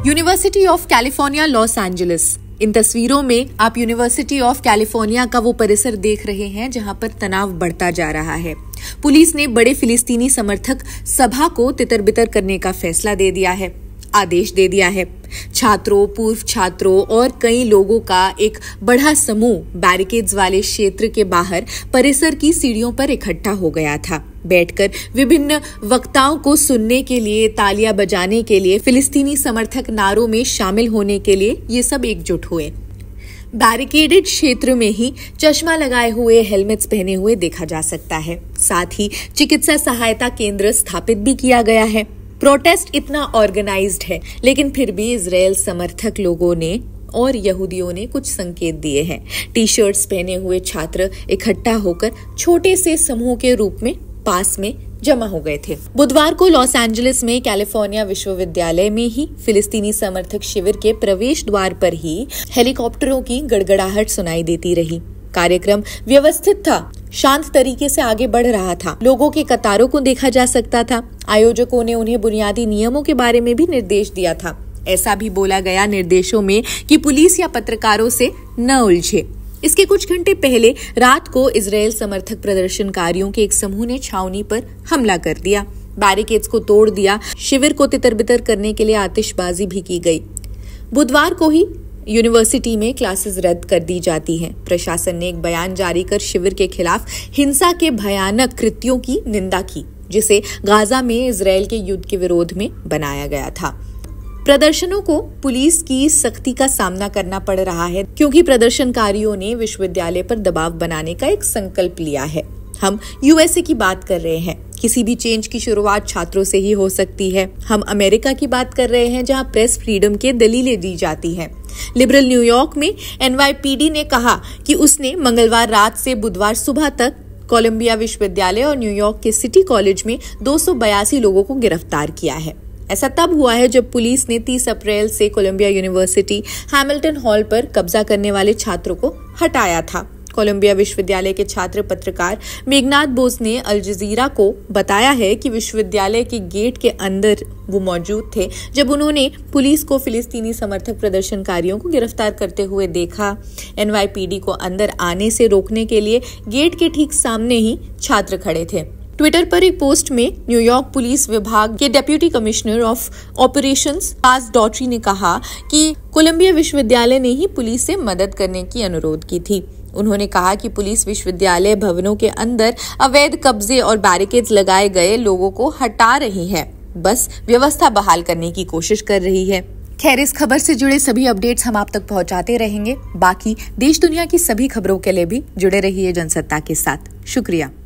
University of California Los Angeles. इन तस्वीरों में आप यूनिवर्सिटी ऑफ कैलिफोर्निया का वो परिसर देख रहे हैं जहां पर तनाव बढ़ता जा रहा है। पुलिस ने बड़े फिलिस्तीनी समर्थक सभा को तितर-बितर करने का फैसला दे दिया है, आदेश दे दिया है। छात्रों, पूर्व छात्रों और कई लोगों का एक बड़ा समूह बैरिकेड्स वाले क्षेत्र के बाहर परिसर की सीढ़ियों पर इकट्ठा हो गया था। बैठकर विभिन्न वक्ताओं को सुनने के लिए, तालियां बजाने के लिए, फिलिस्तीनी समर्थक नारों में शामिल होने के लिए ये सब एकजुट हुए। बैरिकेडेड क्षेत्र में ही चश्मा लगाए हुए, हेलमेट्स पहने हुए देखा जा सकता है। साथ ही चिकित्सा सहायता केंद्र स्थापित भी किया गया है। प्रोटेस्ट इतना ऑर्गेनाइज्ड है, लेकिन फिर भी इजराइल समर्थक लोगों ने और यहूदियों ने कुछ संकेत दिए हैं। टी शर्ट्स पहने हुए छात्र इकट्ठा होकर छोटे से समूह के रूप में पास में जमा हो गए थे। बुधवार को लॉस एंजलिस में कैलिफोर्निया विश्वविद्यालय में ही फिलिस्तीनी समर्थक शिविर के प्रवेश द्वार पर ही हेलीकॉप्टरों की गड़गड़ाहट सुनाई देती रही। कार्यक्रम व्यवस्थित था, शांत तरीके से आगे बढ़ रहा था। लोगों के कतारों को देखा जा सकता था। आयोजकों ने उन्हें बुनियादी नियमों के बारे में भी निर्देश दिया था। ऐसा भी बोला गया निर्देशों में कि पुलिस या पत्रकारों से न उलझे। इसके कुछ घंटे पहले रात को इजराइल समर्थक प्रदर्शनकारियों के एक समूह ने छावनी पर हमला कर दिया, बैरिकेड्स को तोड़ दिया। शिविर को तितर-बितर करने के लिए आतिशबाजी भी की गई। बुधवार को ही यूनिवर्सिटी में क्लासेस रद्द कर दी जाती हैं। प्रशासन ने एक बयान जारी कर शिविर के खिलाफ हिंसा के भयानक कृत्यों की निंदा की, जिसे गाजा में इजराइल के युद्ध के विरोध में बनाया गया था। प्रदर्शनों को पुलिस की सख्ती का सामना करना पड़ रहा है, क्योंकि प्रदर्शनकारियों ने विश्वविद्यालय पर दबाव बनाने का एक संकल्प लिया है। हम यूएसए की बात कर रहे हैं। किसी भी चेंज की शुरुआत छात्रों से ही हो सकती है। हम अमेरिका की बात कर रहे हैं, जहां प्रेस फ्रीडम के दलीलें दी जाती हैं। लिबरल न्यूयॉर्क में एनवाईपीडी ने कहा कि उसने मंगलवार रात से बुधवार सुबह तक कोलंबिया विश्वविद्यालय और न्यूयॉर्क के सिटी कॉलेज में 282 लोगों को गिरफ्तार किया है। ऐसा तब हुआ है जब पुलिस ने 30 अप्रैल से कोलंबिया यूनिवर्सिटी हैमिल्टन हॉल पर कब्जा करने वाले छात्रों को हटाया था। कोलंबिया विश्वविद्यालय के छात्र पत्रकार मेघनाथ बोस ने अल जजीरा को बताया है कि विश्वविद्यालय के गेट के अंदर वो मौजूद थे जब उन्होंने पुलिस को फिलिस्तीनी समर्थक प्रदर्शनकारियों को गिरफ्तार करते हुए देखा। एनवाईपीडी को अंदर आने से रोकने के लिए गेट के ठीक सामने ही छात्र खड़े थे। ट्विटर पर एक पोस्ट में न्यूयॉर्क पुलिस विभाग के डेप्यूटी कमिश्नर ऑफ ऑपरेशंस पास डॉटरी ने कहा कि कोलंबिया विश्वविद्यालय ने ही पुलिस से मदद करने की अनुरोध की थी। उन्होंने कहा कि पुलिस विश्वविद्यालय भवनों के अंदर अवैध कब्जे और बैरिकेड्स लगाए गए लोगों को हटा रही है, बस व्यवस्था बहाल करने की कोशिश कर रही है। खैर, इस खबर से जुड़े सभी अपडेट्स हम आप तक पहुंचाते रहेंगे। बाकी देश दुनिया की सभी खबरों के लिए भी जुड़े रहिए जनसत्ता के साथ। शुक्रिया।